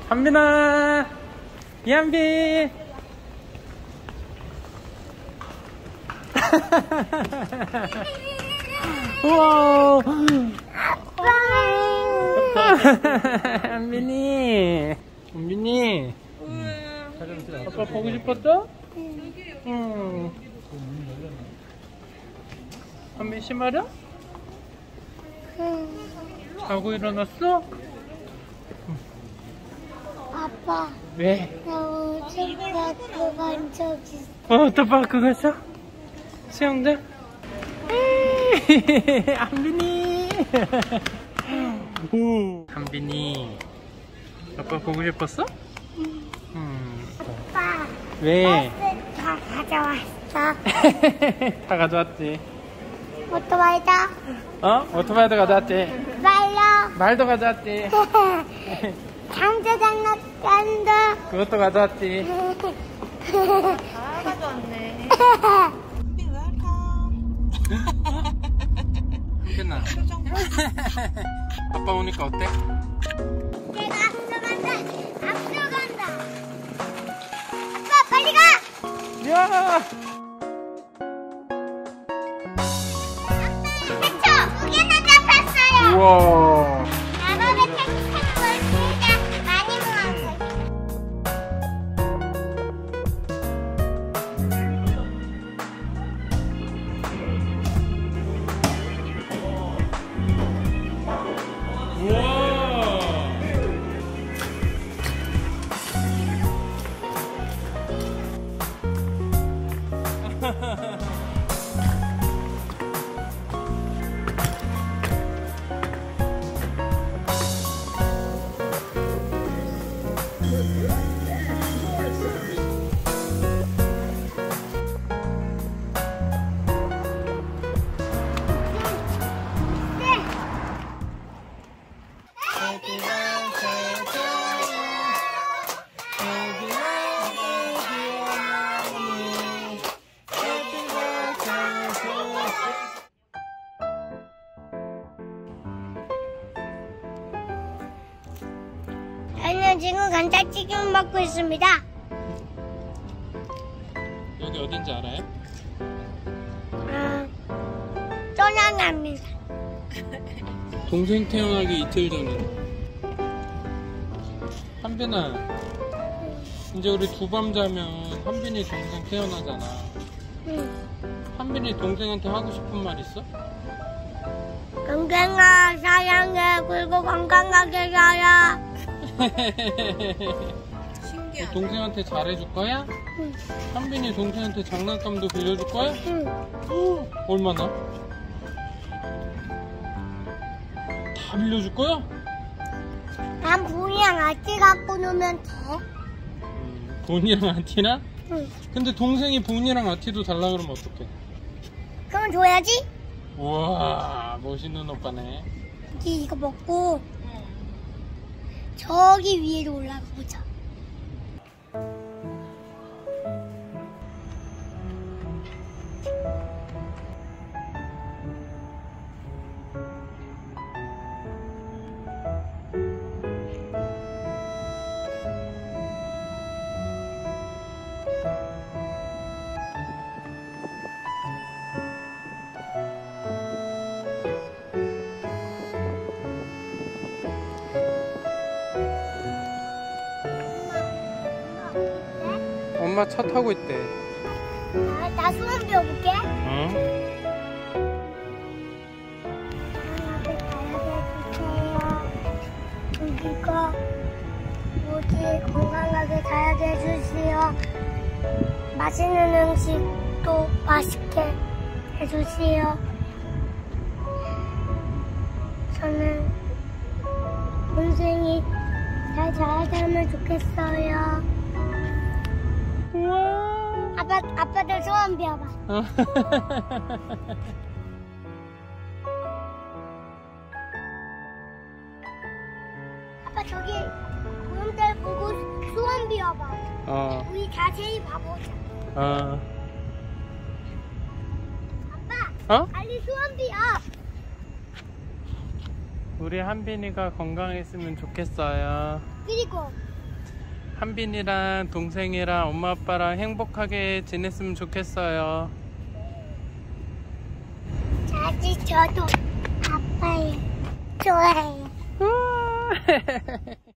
한빈아, 이한빈. 우와. 한빈이. 한빈이. 아빠 보고 싶었어? 응. 한빈 신발이야? 자고 일어났어? 아빠, 왜? 나 워터파크 간 적 있어. 워터파크 갔어? 수영장? 한빈이. 오. 한빈이. 아빠 보고 싶었어? 아빠, 왜? 버스 다 가져왔어. 다 가져왔지. 오토바이다. 오토바이도 가져왔지. 말려. 말도 가져왔지. 장자장난감도. 그것도 가져왔지. 다 가져왔네. 한빈아. 아빠 오니까 어때? 내가 앞서간다. 앞서간다. 아빠 빨리 가. 야! 그쵸? 두 개나 잡혔어요. 우와. 나만의 탱탱볼 진짜 많이 모았어요. 저는 지금 감자튀김 먹고 있습니다. 여기 어딘지 알아요? 떠나갑니다. 동생 태어나기 이틀 전에. 한빈아, 이제 우리 두 밤 자면 한빈이 동생 태어나잖아. 응. 한빈이 동생한테 하고 싶은 말 있어? 동생아 사랑해. 그리고 건강하게 살아. 신기하다. 동생한테 잘해줄 거야? 응. 한빈이 동생한테 장난감도 빌려줄 거야? 응. 얼마나? 다 빌려줄 거야? 난 분이랑 아치 갖고 놀면 돼. 본이랑 아티나? 응. 근데 동생이 본이랑 아티도 달라 그러면 어떡해? 그럼 줘야지. 우와, 멋있는 오빠네. 이거 먹고 저기 위로 올라가 보자. 엄마 차 타고 있대. 나 수원 배워볼게. 응? 여기가 뭐지? 건강하게 자라게 해주세요. 맛있는 음식도 맛있게 해주세요. 저는 동생이 잘 자라면 좋겠어요. 우와. 아빠들 소원 비워봐. 아빠 저기 구름달 보고 소원 비워봐. 우리 자세히 봐보자. 아빠, 빨리 소원 비워. 우리 한빈이가 건강했으면 좋겠어요. 그리고 한빈이랑 동생이랑 엄마 아빠랑 행복하게 지냈으면 좋겠어요. 사실 저도 아빠를 좋아해요.